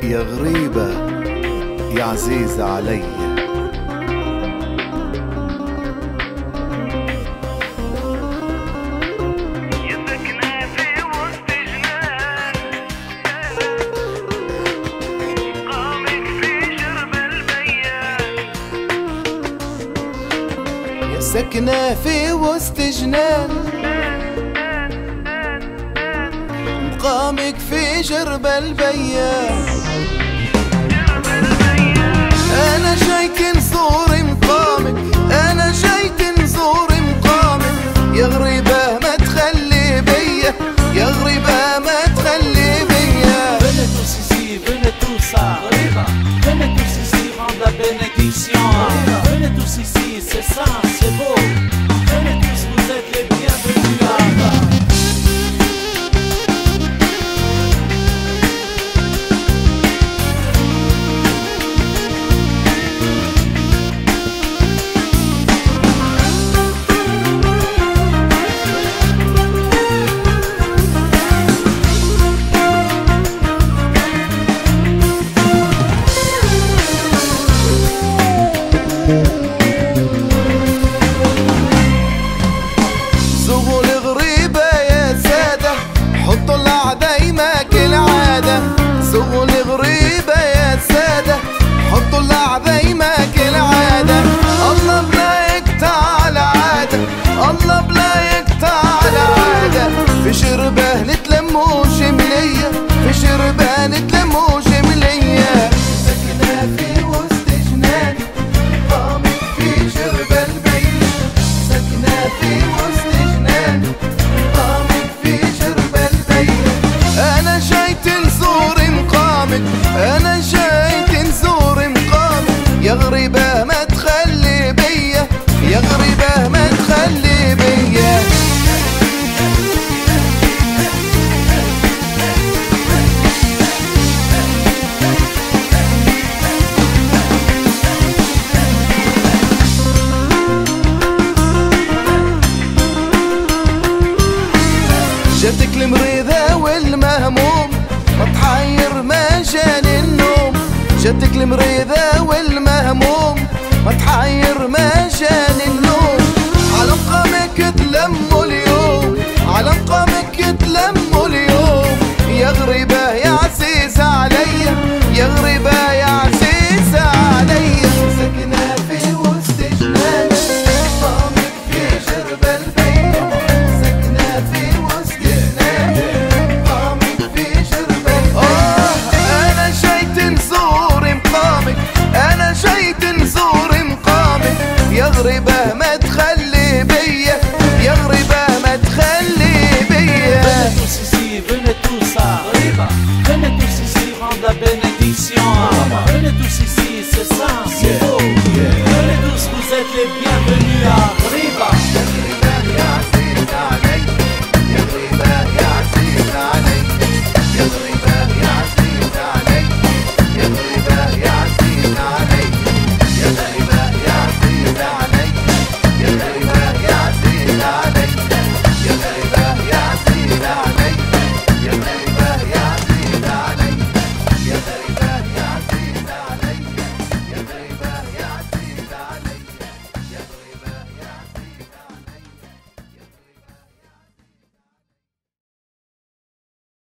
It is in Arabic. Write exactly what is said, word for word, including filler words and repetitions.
يا غريبة يا عزيزة علي. سكنة في وسط جنان، مقامك في جرب البيان. أنا جايك نزور مقامك، أنا جايك نزور مقامك. يا غريبة ما تخلي بيا، يا غريبة ما تخلي بيا. Venez tous ici, venez tous ça. Venez tous ici rendre la bénédiction. Venez tous ici, c'est ça, c'est beau. Venez tous, vous êtes les bienvenus là-bas. زغوا الغريبة يا سادة، حطوا العدايمة كالعادة. زغوا الغريبة يا سادة، حطوا العدايمة كالعادة. الله بلا يقطع العادة، الله بلا يقطع العادة. في شربة نتلموا جملية، في شربة نتلموا جملية. سكنة في وسط جنان، مقامك في جرب البيت. سكنة في وسط جنان، مقامك في جرب البيت. أنا جايت نزور مقامك، أنا جايت نزور مقامك. يا غريبة ما تخلي بيا، يا غريبة ما تخلي بيا. جاتك المريضة والمهموم، ما تحير ما جاني النوم. جاتك المريضة والمهموم، ما تحير ما جاني النوم. على مقامك تلموا اليوم، على مقامك تلموا اليوم. يا غريبة يا عزيزة عليا، يا غريبة يا عزيزة عليا. ساكنة في وسط جنان، مقامك في جرب البيت. ساكنة في وسط جنان، مقامك في جرب البيت. آه أنا جايت نزور مقامك، أنا جايت نزور مقامك. يا غريبة ما تخلي بيا، يا غريبة ما تخلي بيا. Venez tous ici, venez tous ça. Venez tous ici rendre la bénédiction. Venez tous ici, c'est ça.